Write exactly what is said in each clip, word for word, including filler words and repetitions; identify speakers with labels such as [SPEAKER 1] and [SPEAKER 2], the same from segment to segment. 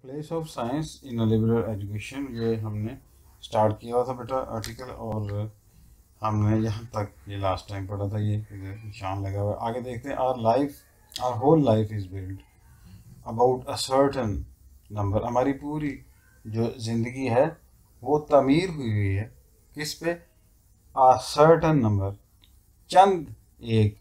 [SPEAKER 1] Place of science in a liberal education, ये हमने start किया हुआ था बेटा आर्टिकल, और हमने यहाँ तक ये लास्ट टाइम पढ़ा था। ये निशान लगा हुआ है। आगे देखते हैं। Our life our whole life is build about a certain number. हमारी पूरी जो ज़िंदगी है वो तमीर हुई हुई है किस पे? अ सर्टन नंबर, चंद एक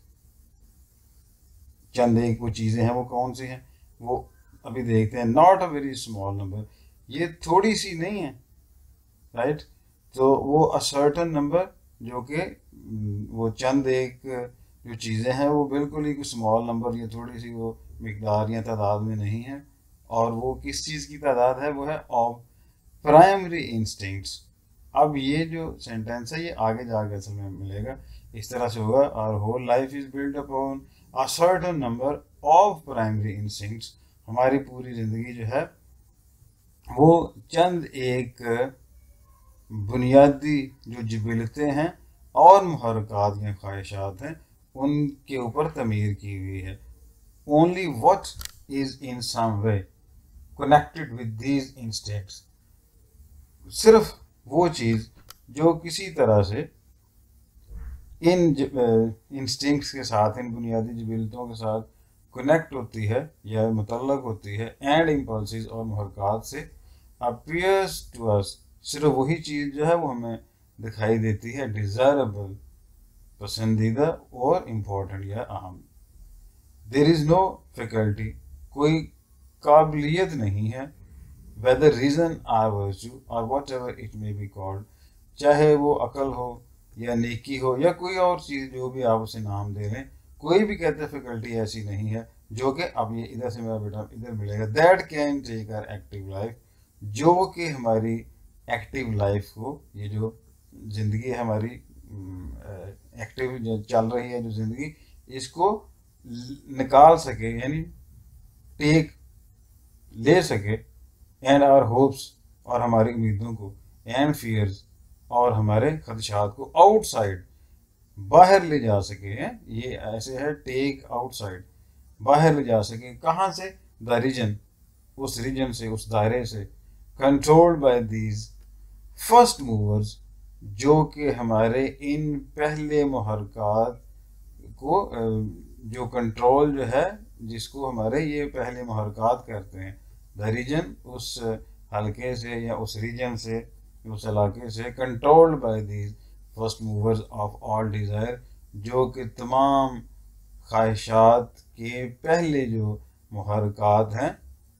[SPEAKER 1] चंद एक वो चीज़ें हैं। वो कौन सी हैं वो अभी देखते हैं। Not a very small number, ये थोड़ी सी नहीं है, राइट। तो वो अ सर्टन नंबर जो कि वो चंद एक जो चीज़ें हैं वो बिल्कुल ही स्मॉल नंबर, ये थोड़ी सी वो मिकदार या तादाद में नहीं है। और वो किस चीज़ की तादाद है? वो है ऑफ प्राइमरी इंस्टिंक्ट्स। अब ये जो सेंटेंस है ये आगे जाकर असल में मिलेगा, इस तरह से होगा। Our whole life is build upon a certain number of primary instincts. हमारी पूरी ज़िंदगी जो है वो चंद एक बुनियादी जो जिबिलतें हैं और मुहरकात या ख्वाहिशात हैं उनके ऊपर तमीर की हुई है। Only what is in some way connected with these instincts, सिर्फ वो चीज़ जो किसी तरह से इन इंस्टिंक्ट्स के साथ, इन बुनियादी जिबिलतों के साथ कनेक्ट होती है या मुतल्लक होती है, एंड इम्पल्सिस और मुहरकात से, अपीयर्स टू अस, सिर्फ वही चीज़ जो है वो हमें दिखाई देती है डिज़ायरेबल, पसंदीदा और इम्पोर्टेंट या अहम। देर इज़ नो फैकल्टी, कोई काबिलियत नहीं है, वेदर रीज़न आर वर्चू और whatever it may be called, चाहे वो अकल हो या नेकी हो या कोई और चीज़, जो भी आप उसे नाम दे लें, कोई भी कहते हैं फैकल्टी ऐसी नहीं है जो कि, अब ये इधर से मेरा बेटा इधर मिलेगा, that can take our active life, जो कि हमारी एक्टिव लाइफ को, ये जो ज़िंदगी है हमारी एक्टिव जो चल रही है जो ज़िंदगी, इसको निकाल सके, यानी टेक ले सके, एंड आवर होप्स, और हमारी उम्मीदों को, एंड फियर्स, और हमारे खदशात को, आउटसाइड, बाहर ले जा सके हैं। ये ऐसे है टेक आउटसाइड, बाहर ले जा सके। कहाँ से? द रीजन, उस रीजन से, उस दायरे से। Controlled by these first movers, जो कि हमारे इन पहले मुहरकात को, जो कंट्रोल जो है जिसको हमारे ये पहले मुहरकात करते हैं, द रीजन, उस हल्के से या उस रीजन से, उस इलाके से। Controlled by these first movers of all desire, जो कि तमाम ख्वाहिशात के पहले जो मुहरकात हैं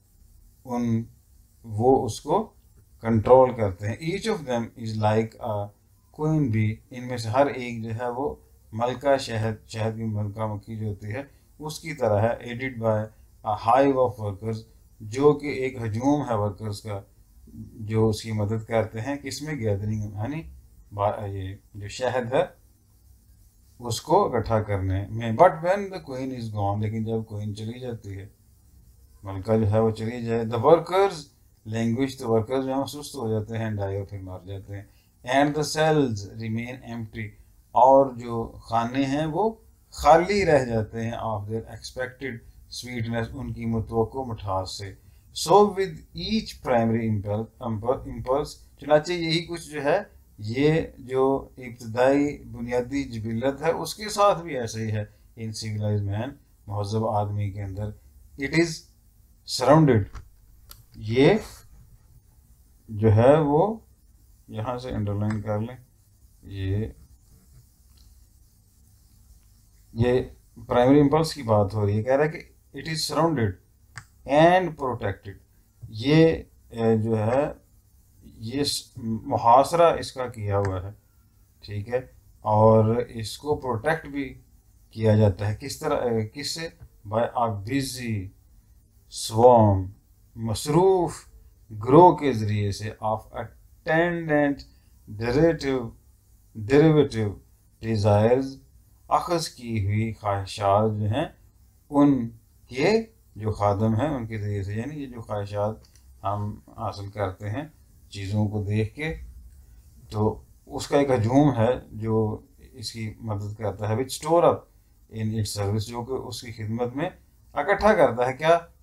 [SPEAKER 1] उन वो उसको कंट्रोल करते हैं। Each of them is like a queen bee, इनमें से हर एक जो है वो मलका शहद, शहद की मलका मक्खी जो होती है उसकी तरह है। Aided by a hive of workers, जो कि एक हजूम है वर्कर्स का जो उसकी मदद करते हैं, किसमें? गैदरिंग, यानी ये जो शहद है उसको इकट्ठा करने में। But when the queen is gone, लेकिन जब क्वीन चली जाती है, मलका जो है वो चली जाए, द वर्कर्स लैंग्वेज, तो वर्कर्स जो है सुस्त हो जाते हैं, डाई, और फिर मर जाते हैं। And the cells remain empty, और जो खाने हैं वो खाली रह जाते हैं, ऑफ देयर एक्सपेक्टेड स्वीटनेस, उनकी मुतवक्को मिठास से। So with each primary impulse, चुनाचे यही कुछ जो है, ये जो इब्तदाई बुनियादी जिबिलत है उसके साथ भी ऐसे ही है इन सिविलाइज मैन, महज़ब आदमी के अंदर। इट इज़ सराउंडेड, ये जो है वो यहाँ से अंडरलाइन कर लें, ये ये प्राइमरी इम्पल्स की बात हो रही है। कह रहा है कि it is surrounded and protected, ये जो है ये मुहासरा इसका किया हुआ है, ठीक है, और इसको प्रोटेक्ट भी किया जाता है। किस तरह? किससे? बाय अ बिजी स्वॉर्म, मसरूफ ग्रो के ज़रिए से, of attendant derivative derivative desires, अखज़ की हुई ख्वाहिशात जो हैं उनके जो खादम हैं उनके ज़रिए से, यानी ये जो ख्वाहिशात हम हासिल करते हैं चीज़ों को देख के, तो उसका एक हजूम है जो इसकी मदद करता है, which store up in its service, जो कि उसकी खिदमत में इकट्ठा करता है क्या?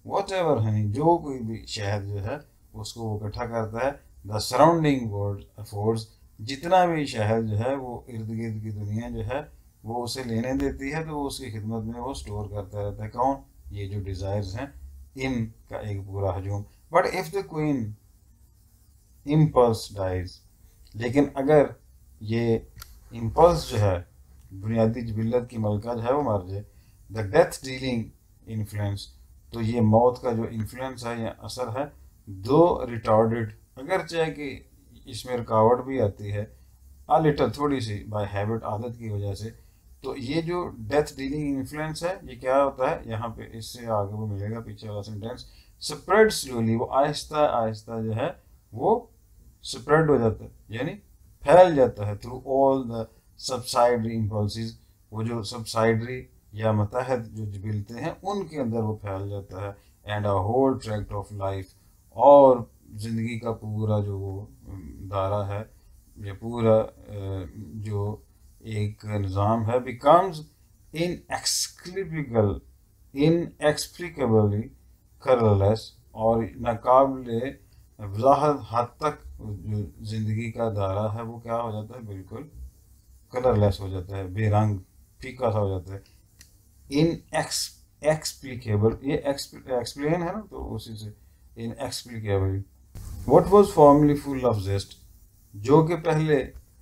[SPEAKER 1] वॉट एवर हनी, जो कोई भी शहद जो है उसको वो इकट्ठा करता है। द सराउंडिंग वर्ल्ड अफोर्ड्स, जितना भी शहद जो है वो इर्द गिर्द की दुनिया जो है वो उसे लेने देती है, तो वो उसकी खिदमत में वो स्टोर करता रहता है। कौन? ये जो डिज़ायर्स हैं, इनका एक पूरा हजूम। But if the queen impulse dies, लेकिन अगर ये इम्पल्स जो है, बुनियादी जिबिल्लत की मलका जो है वो मर जाए, द डेथ डीलिंग इन्फ्लुएंस, तो ये मौत का जो इन्फ्लुएंस है या असर है, दो रिटॉर्डेड, अगर चाहे कि इसमें रुकावट भी आती है, आ लिटल, थोड़ी सी, बाय हैबिट, आदत की वजह से, तो ये जो डेथ डीलिंग इन्फ्लुएंस है ये क्या होता है, यहाँ पे इससे आगे वो मिलेगा पीछे वाला सेंटेंस, स्प्रेड स्लोली, वो आहिस्ता आहिस्ता जो है वो स्प्रेड हो जाता है, यानी फैल जाता है, through all the subsidiary impulses, वो जो सबसाइडरी या मतहद जो जिबिलते हैं उनके अंदर वो फैल जाता है। And a whole tract of life, और ज़िंदगी का पूरा जो वो दायरा है, ये पूरा जो एक निज़ाम है, बिकम्स इन एक्सक्लिबिकल इन एक्सप्लिकेबली कलरलेस, और नाकाबिले वजाहत हद तक जो ज़िंदगी का दायरा है वो क्या हो जाता है, बिल्कुल कलरलेस हो जाता है, बेरंग फीका सा हो जाता है। इन एक्स एक्सप्लिकेबल, ये एक्सप्लेन है ना, तो उसी से inexplicable. What was formerly full of zest, जो कि पहले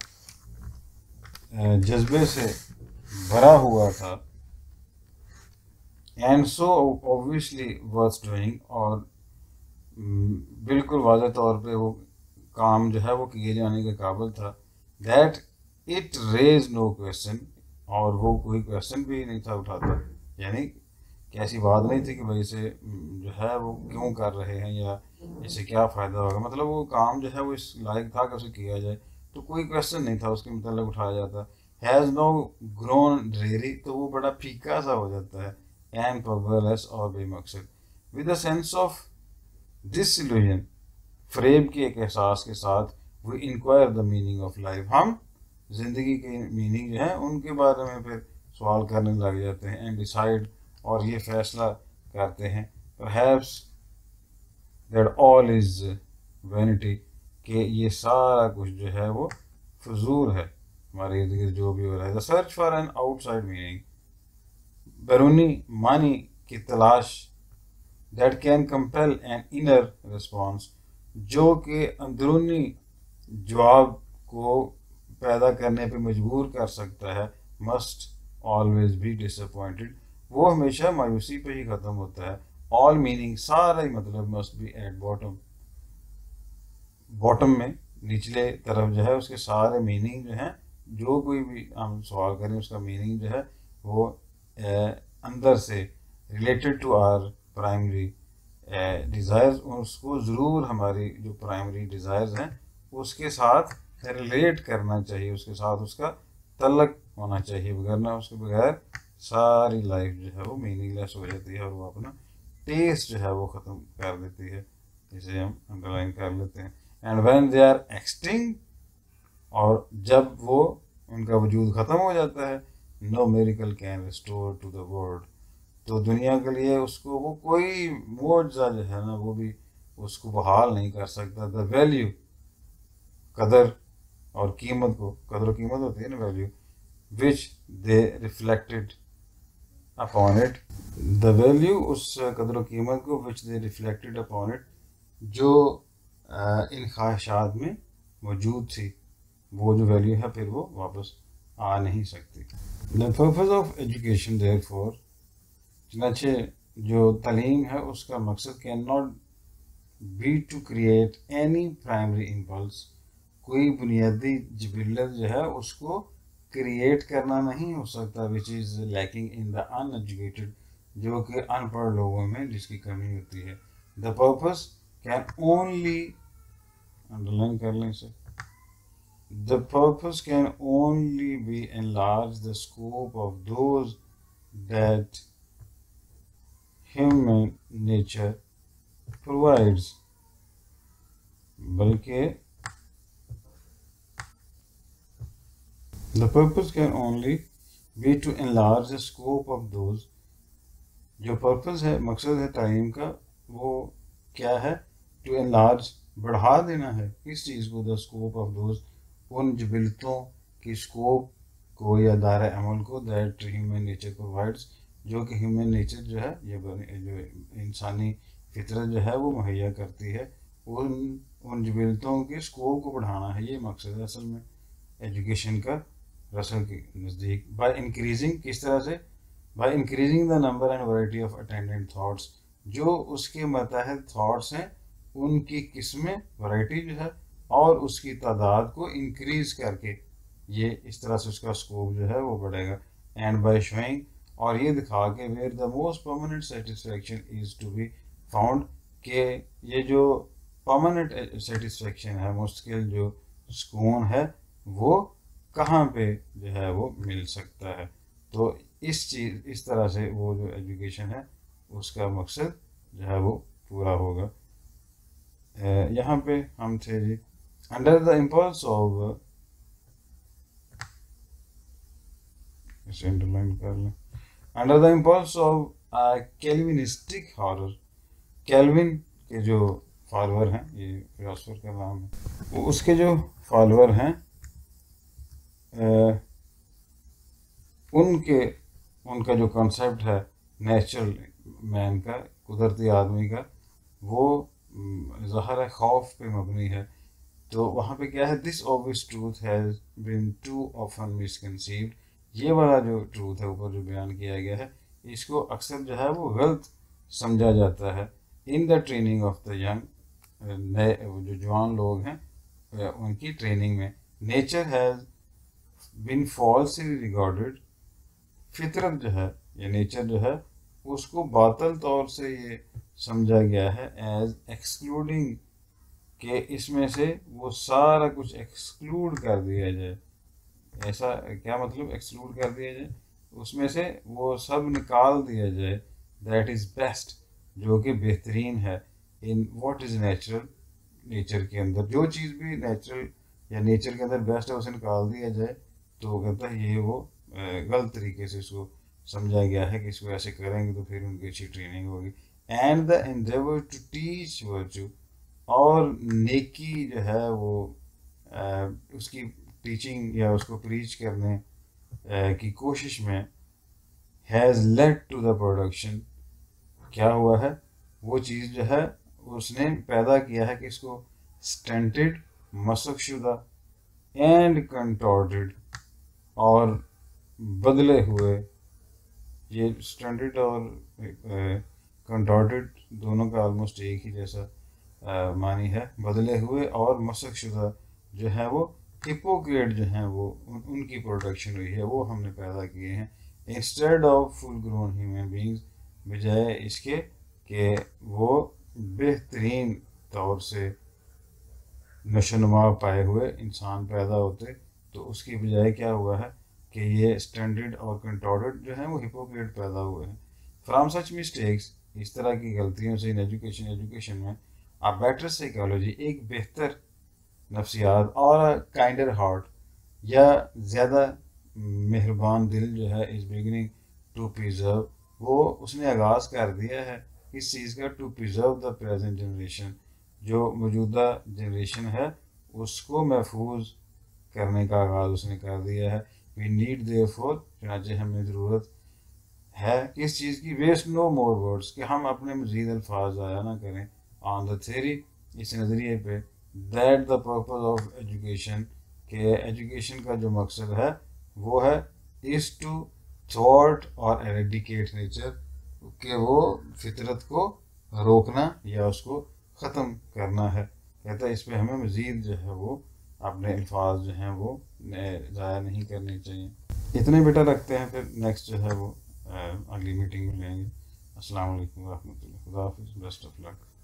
[SPEAKER 1] जज्बे से भरा हुआ था, and so obviously worth doing, और बिल्कुल वाज़ेह तौर पे वो काम जो है वो किए जाने के काबिल था, that it raise no question, और वो कोई क्वेश्चन भी नहीं था उठाता, यानी कि ऐसी बात नहीं थी कि भाई इसे जो है वो क्यों कर रहे हैं या इससे क्या फ़ायदा होगा, मतलब वो काम जो है वो इस लायक था कि उसे किया जाए, तो कोई क्वेश्चन नहीं था उसके मतलब उठाया जाता। हैज़ नो ग्रोन ड्रेरी, तो वो बड़ा फीका सा हो जाता है, एंड पर्पसलेस, और बेमकसद, with a sense of disillusion, फ्रेब के एक एहसास के साथ, we inquire the meaning of life, हम ज़िंदगी के मीनिंग जो है उनके बारे में फिर सवाल करने लग जाते हैं, एंड डिसाइड, और ये फैसला करते हैं, perhaps that all is vanity, कि ये सारा कुछ जो है वो फजूल है, हमारे इर्द गिर्द जो भी हो रहा है। The search for an outside meaning, बैरूनी मानी की तलाश, that can compel an inner response, जो कि अंदरूनी जवाब को पैदा करने पे मजबूर कर सकता है, मस्ट ऑलवेज बी डिसअपॉइंटेड, वो हमेशा मायूसी पे ही ख़त्म होता है। ऑल मीनिंग, सारा ही मतलब, must be at bottom, bottom में, निचले तरफ जो है उसके सारे मीनिंग जो हैं, जो कोई भी हम सवाल करें उसका मीनिंग जो है वो ए, अंदर से related to our primary desires, उसको ज़रूर हमारी जो प्राइमरी डिज़ायर्स हैं उसके साथ रिलेट करना चाहिए, उसके साथ उसका तल्लक होना चाहिए, वरना उसके बगैर सारी लाइफ जो है वो मीनिंगलेस हो जाती है और वो अपना टेस्ट जो है वो ख़त्म कर देती है। इसे हम अंडरलाइन कर लेते हैं। And when they are extinct, और जब वो उनका वजूद ख़त्म हो जाता है, no miracle can restore to the world, तो दुनिया के लिए उसको वो कोई मुआवजा जो है ना वो भी उसको बहाल नहीं कर सकता। द वैल्यू, कदर और कीमत को, कदर कीमत होती है ना, value, which they reflected upon it, the value, उस कदर कीमत को, which they reflected upon it, जो इन ख्वाहिशात में मौजूद थी, वो जो वैल्यू है फिर वो वापस आ नहीं सकती। The purpose of education therefore, चनाचे जो तालीम है उसका मकसद can not be to create any primary impulse, कोई बुनियादी जिबिल्लत जो है उसको क्रिएट करना नहीं हो सकता, which is lacking in the uneducated, जो कि अनपढ़ लोगों में जिसकी कमी होती है। The purpose can only, underline कर लें इसे, the purpose can only be enlarge the scope of those that human nature provides, बल्कि the purpose can only be to enlarge the scope of those जो पर्पस है, मकसद है तालीम का, वो क्या है? टू एनलार्ज, बढ़ा देना है किस चीज़ को? द स्कोप ऑफ दोज, उन जबिलतों की स्कोप को या दायरा अमल को, दैट ह्यूमन नेचर प्रोवाइड्स, जो कि ह्यूमन नेचर जो है, ये जो इंसानी फितरत जो है वो मुहैया करती है, उन उन जबिलतों के स्कोप को बढ़ाना है। ये मकसद है असल में एजुकेशन का रसल के नज़दीक। बाय इंक्रीजिंग, किस तरह से? By increasing the number and variety of attendant thoughts, जो उसके मतहत थाट्स हैं उनकी किस्में, वैरायटी जो है, और उसकी तादाद को इंक्रीज करके, ये इस तरह से उसका स्कोप जो है वो बढ़ेगा। एंड बाय शोइंग, और ये दिखा के, where the most permanent satisfaction is to be found, के ये जो परमानेंट सेटिस्फेक्शन है, मुश्किल जो सुकून है, वो कहाँ पे जो है वो मिल सकता है। तो इस चीज़ इस तरह से वो जो एजुकेशन है उसका मकसद जो है वो पूरा होगा। यहाँ पे हम थे जी, अंडर द इम्पल्स ऑफ, इसे अंडरलाइन कर लें, under the impulse of Calvinistic horror, Calvin के जो फॉलोअर हैं, ये फिलोसफर का नाम है, वो उसके जो फॉलोअर हैं, आ, उनके उनका जो कॉन्सेप्ट है नेचुरल मैन का, कुदरती आदमी का, वो ज़ाहिर है खौफ पे मबनी है। तो वहाँ पे क्या है? This obvious truth has been too often misconceived, ये वाला जो ट्रूथ है ऊपर जो बयान किया गया है, इसको अक्सर जो है वो गलत समझा जाता है। In the training of the young, नए जो जवान लोग हैं उनकी ट्रेनिंग में, nature has been falsely regarded, फितरत जो है या नेचर जो है उसको बातल तौर से ये समझा गया है एज एक्सक्लूडिंग, कि इसमें से वो सारा कुछ एक्सक्लूड कर दिया जाए। ऐसा क्या मतलब एक्सक्लूड कर दिया जाए? उसमें से वो सब निकाल दिया जाए, दैट इज़ बेस्ट, जो कि बेहतरीन है, in what is natural, nature के अंदर जो चीज़ भी नेचुरल या नेचर के अंदर बेस्ट है उसे निकाल दिया जाए। तो वो कहता है ये वो गलत तरीके से इसको समझा गया है कि इसको ऐसे करेंगे तो फिर उनकी अच्छी ट्रेनिंग होगी। And the endeavour to teach virtue, और नेकी जो है वो आ, उसकी टीचिंग या उसको प्रीच करने आ, की कोशिश में, has led to the production, क्या हुआ है? वो चीज़ जो है उसने पैदा किया है कि इसको स्टंटेड, मशक़शुदा, एंड कंटॉर्टेड, और बदले हुए, ये स्टंटेड और कंटॉर्टेड दोनों का ऑलमोस्ट एक ही जैसा आ, मानी है, बदले हुए और मशक़शुदा जो है वो हिपोक्रेट जो हैं वो उन, उनकी प्रोडक्शन हुई है, वो हमने पैदा किए हैं। Instead of full grown human beings, बजाय इसके कि वो बेहतरीन तौर से नशोनुमा पाए हुए इंसान पैदा होते, तो उसकी बजाय क्या हुआ है कि ये स्टैंडर्ड और कंटॉर्टेड जो हैं वो हिपोक्रेट पैदा हुए हैं। फ्राम सच मिस्टेक्स, इस तरह की गलतियों से इन एजुकेशन एजुकेशन में आ बेटर साइकोलॉजी, एक बेहतर नफ्सियात, और काइंडर हार्ट, या ज़्यादा मेहरबान दिल जो है, इस बिगनिंग टू प्रिजर्व, वो उसने आगाज़ कर दिया है इस चीज़ का, to preserve the present generation, जो मौजूदा जनरेशन है उसको महफूज करने का आगाज़ उसने कर दिया है। वी नीड देयरफॉर, चुनांचे हमें ज़रूरत है किस चीज़ की? वेस्ट नो मोर वर्ड्स, कि हम अपने मज़ीद अल्फाज ज़ाया ना करें, ऑन द थ्योरी, इस नज़रिए पे, that the purpose of education, के एजुकेशन का जो मकसद है वो है इज़ टू थॉट और एरेडिकेट नेचर, कि वो फितरत को रोकना या उसको ख़त्म करना है। कहता है इस पर हमें मज़ीद जो है वो अपने अल्फाज जो हैं वो ज़ाया नहीं करने चाहिए। इतने बेटा रखते हैं, फिर नेक्स्ट जो है वो अगली मीटिंग में लेंगे। अस्सलाम वालेकुम व रहमतुल्लाह, खुदा हाफ़िज़, बेस्ट ऑफ लक।